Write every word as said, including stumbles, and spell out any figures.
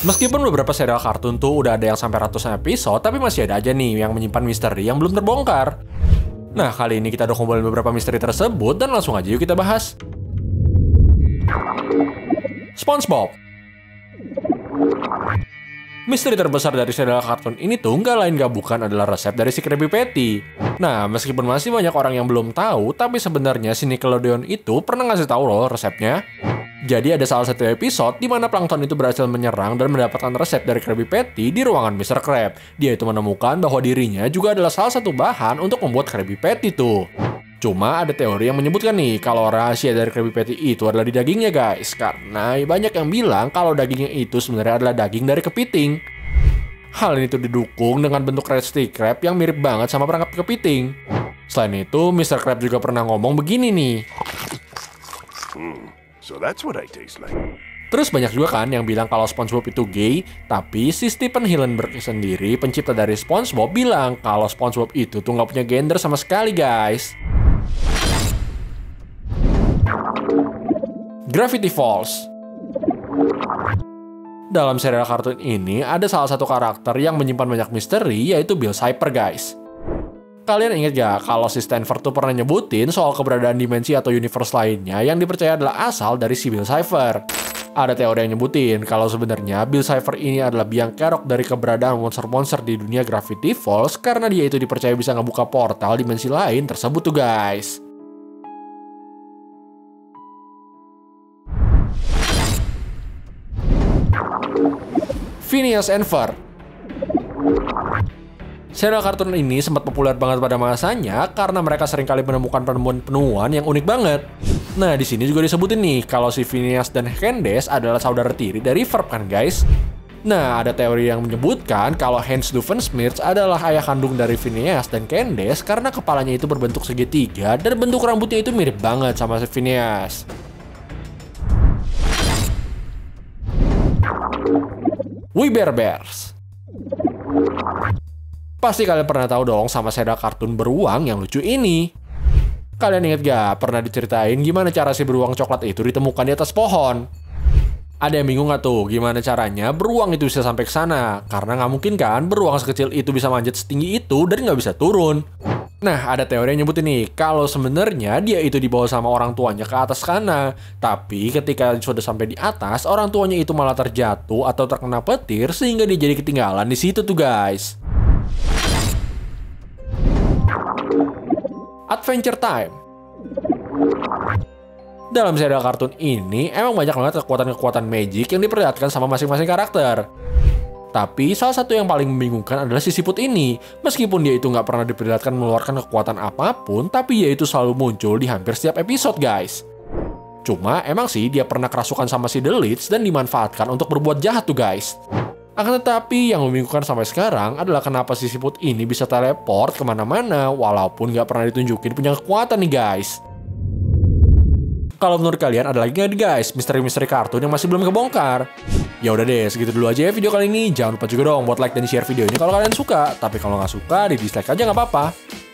Meskipun beberapa serial kartun tuh udah ada yang sampai ratusan episode, tapi masih ada aja nih yang menyimpan misteri yang belum terbongkar. Nah, kali ini kita udah kumpulin beberapa misteri tersebut dan langsung aja yuk kita bahas. SpongeBob. Misteri terbesar dari serial kartun ini tuh nggak lain nggak bukan adalah resep dari si Krabby Patty. Nah, meskipun masih banyak orang yang belum tahu, tapi sebenarnya si Nickelodeon itu pernah ngasih tahu loh resepnya. Jadi ada salah satu episode di mana Plankton itu berhasil menyerang dan mendapatkan resep dari Krabby Patty di ruangan mister Krab. Dia itu menemukan bahwa dirinya juga adalah salah satu bahan untuk membuat Krabby Patty tuh. Cuma ada teori yang menyebutkan nih kalau rahasia dari Krabby Patty itu adalah di dagingnya guys. Karena banyak yang bilang kalau dagingnya itu sebenarnya adalah daging dari kepiting. Hal ini tuh didukung dengan bentuk Krusty Krab yang mirip banget sama perangkap kepiting. Selain itu, mister Krab juga pernah ngomong begini nih. Hmm, so that's what I taste like. Terus banyak juga kan yang bilang kalau SpongeBob itu gay, tapi si Stephen Hillenburg sendiri, pencipta dari SpongeBob, bilang kalau SpongeBob itu tuh nggak punya gender sama sekali guys. Gravity Falls. Dalam serial kartun ini ada salah satu karakter yang menyimpan banyak misteri, yaitu Bill Cipher guys. Kalian ingat gak kalau si Stanford tuh pernah nyebutin soal keberadaan dimensi atau universe lainnya yang dipercaya adalah asal dari si Bill Cipher? Ada teori yang nyebutin kalau sebenarnya Bill Cipher ini adalah biang kerok dari keberadaan monster-monster di dunia Gravity Falls karena dia itu dipercaya bisa ngebuka portal dimensi lain tersebut tuh guys. Phineas and Ferb. Serial kartun ini sempat populer banget pada masanya karena mereka seringkali menemukan penemuan-penemuan yang unik banget. Nah, di sini juga disebutin nih kalau si Phineas dan Candace adalah saudara tiri dari Ferb kan guys. Nah, ada teori yang menyebutkan kalau Hans Doofenshmirtz adalah ayah kandung dari Phineas dan Candace karena kepalanya itu berbentuk segitiga dan bentuk rambutnya itu mirip banget sama si Phineas. We Bare Bears. Pasti kalian pernah tahu dong sama serial kartun beruang yang lucu ini. Kalian inget gak pernah diceritain gimana cara si beruang coklat itu ditemukan di atas pohon? Ada yang bingung gak tuh gimana caranya beruang itu bisa sampai ke sana? Karena nggak mungkin kan beruang sekecil itu bisa manjat setinggi itu dan nggak bisa turun. Nah, ada teori yang nyebutin nih kalau sebenarnya dia itu dibawa sama orang tuanya ke atas sana. Tapi ketika sudah sampai di atas, orang tuanya itu malah terjatuh atau terkena petir sehingga dia jadi ketinggalan di situ tuh guys. Adventure Time. Dalam serial kartun ini emang banyak banget kekuatan-kekuatan magic yang diperlihatkan sama masing-masing karakter. Tapi salah satu yang paling membingungkan adalah si siput ini. Meskipun dia itu nggak pernah diperlihatkan mengeluarkan kekuatan apapun, tapi dia itu selalu muncul di hampir setiap episode guys. Cuma emang sih dia pernah kerasukan sama si The Leech dan dimanfaatkan untuk berbuat jahat tuh guys. Akan tetapi yang membingungkan sampai sekarang adalah kenapa si siput ini bisa teleport kemana-mana walaupun nggak pernah ditunjukin punya kekuatan nih guys. Kalau menurut kalian ada lagi nggak nih guys misteri-misteri kartun yang masih belum kebongkar? Ya udah deh, segitu dulu aja ya video kali ini. Jangan lupa juga dong buat like dan share videonya kalau kalian suka. Tapi kalau nggak suka, di dislike aja nggak apa-apa.